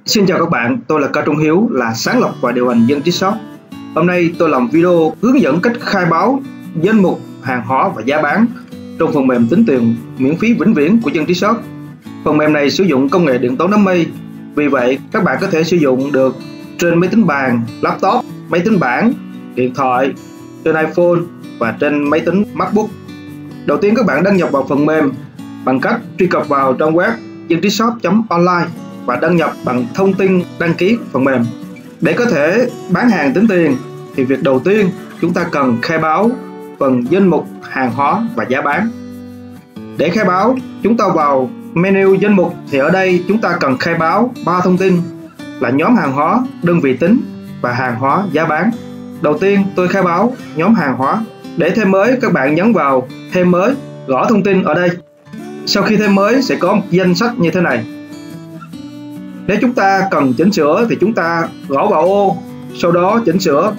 Xin chào các bạn, tôi là Ca Trung Hiếu, là sáng lập và điều hành Dân Trí Shop. Hôm nay tôi làm video hướng dẫn cách khai báo danh mục hàng hóa và giá bán trong phần mềm tính tiền miễn phí vĩnh viễn của Dân Trí Shop. Phần mềm này sử dụng công nghệ điện toán đám mây, vì vậy các bạn có thể sử dụng được trên máy tính bàn, laptop, máy tính bảng, điện thoại, trên iPhone và trên máy tính MacBook. Đầu tiên các bạn đăng nhập vào phần mềm bằng cách truy cập vào trang web dangtrishop.online và đăng nhập bằng thông tin đăng ký phần mềm. Để có thể bán hàng tính tiền thì việc đầu tiên chúng ta cần khai báo phần danh mục hàng hóa và giá bán. Để khai báo, chúng ta vào menu danh mục thì ở đây chúng ta cần khai báo 3 thông tin là nhóm hàng hóa, đơn vị tính và hàng hóa giá bán. Đầu tiên tôi khai báo nhóm hàng hóa. Để thêm mới, các bạn nhấn vào thêm mới, gõ thông tin ở đây. Sau khi thêm mới sẽ có một danh sách như thế này. Nếu chúng ta cần chỉnh sửa thì chúng ta gõ vào ô, sau đó chỉnh sửa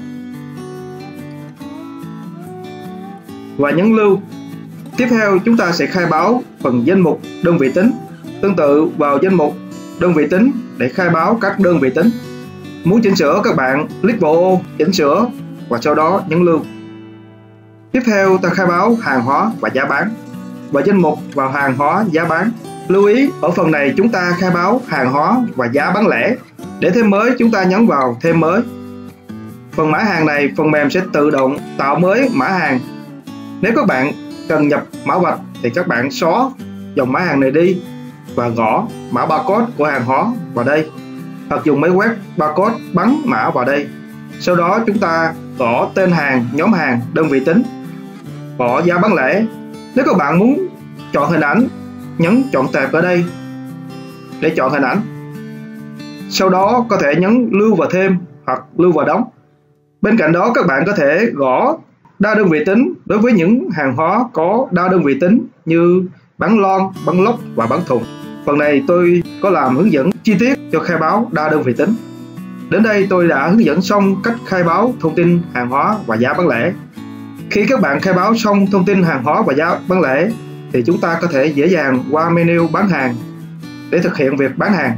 và nhấn lưu. Tiếp theo chúng ta sẽ khai báo phần danh mục đơn vị tính. Tương tự vào danh mục đơn vị tính để khai báo các đơn vị tính. Muốn chỉnh sửa các bạn click vào ô, chỉnh sửa và sau đó nhấn lưu. Tiếp theo ta khai báo hàng hóa và giá bán. Và danh mục vào hàng hóa giá bán. Lưu ý ở phần này chúng ta khai báo hàng hóa và giá bán lẻ. Để thêm mới chúng ta nhấn vào thêm mới. Phần mã hàng này phần mềm sẽ tự động tạo mới mã hàng. Nếu các bạn cần nhập mã vạch thì các bạn xóa dòng mã hàng này đi và gõ mã barcode của hàng hóa vào đây, hoặc dùng máy quét barcode bắn mã vào đây. Sau đó chúng ta gõ tên hàng, nhóm hàng, đơn vị tính, gõ giá bán lẻ. Nếu các bạn muốn chọn hình ảnh, nhấn chọn tệp ở đây để chọn hình ảnh. Sau đó có thể nhấn lưu vào thêm hoặc lưu vào đóng. Bên cạnh đó các bạn có thể gõ đa đơn vị tính đối với những hàng hóa có đa đơn vị tính như bán lon, bán lốc và bán thùng. Phần này tôi có làm hướng dẫn chi tiết cho khai báo đa đơn vị tính. Đến đây tôi đã hướng dẫn xong cách khai báo thông tin hàng hóa và giá bán lẻ. Khi các bạn khai báo xong thông tin hàng hóa và giá bán lẻ thì chúng ta có thể dễ dàng qua menu bán hàng để thực hiện việc bán hàng.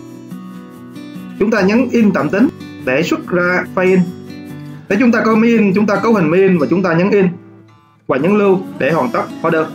Chúng ta nhấn in tạm tính để xuất ra file in. Nếu chúng ta có máy in, chúng ta có hình máy in và chúng ta nhấn in và nhấn lưu để hoàn tất order.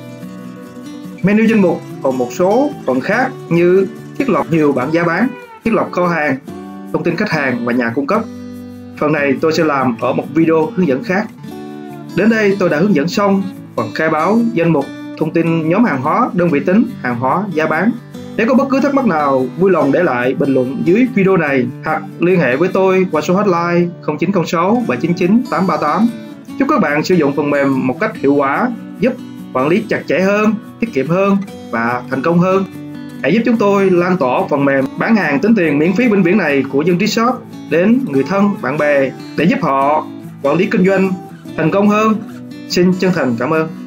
Menu danh mục còn một số phần khác như thiết lập nhiều bảng giá bán, thiết lập kho hàng, thông tin khách hàng và nhà cung cấp. Phần này tôi sẽ làm ở một video hướng dẫn khác. Đến đây tôi đã hướng dẫn xong phần khai báo danh mục, thông tin nhóm hàng hóa, đơn vị tính, hàng hóa, giá bán. Nếu có bất cứ thắc mắc nào, vui lòng để lại bình luận dưới video này hoặc liên hệ với tôi qua số hotline 0906 799 838. Chúc các bạn sử dụng phần mềm một cách hiệu quả, giúp quản lý chặt chẽ hơn, tiết kiệm hơn và thành công hơn. Hãy giúp chúng tôi lan tỏa phần mềm bán hàng tính tiền miễn phí vĩnh viễn này của Dân Trí Shop đến người thân, bạn bè để giúp họ quản lý kinh doanh thành công hơn. Xin chân thành cảm ơn.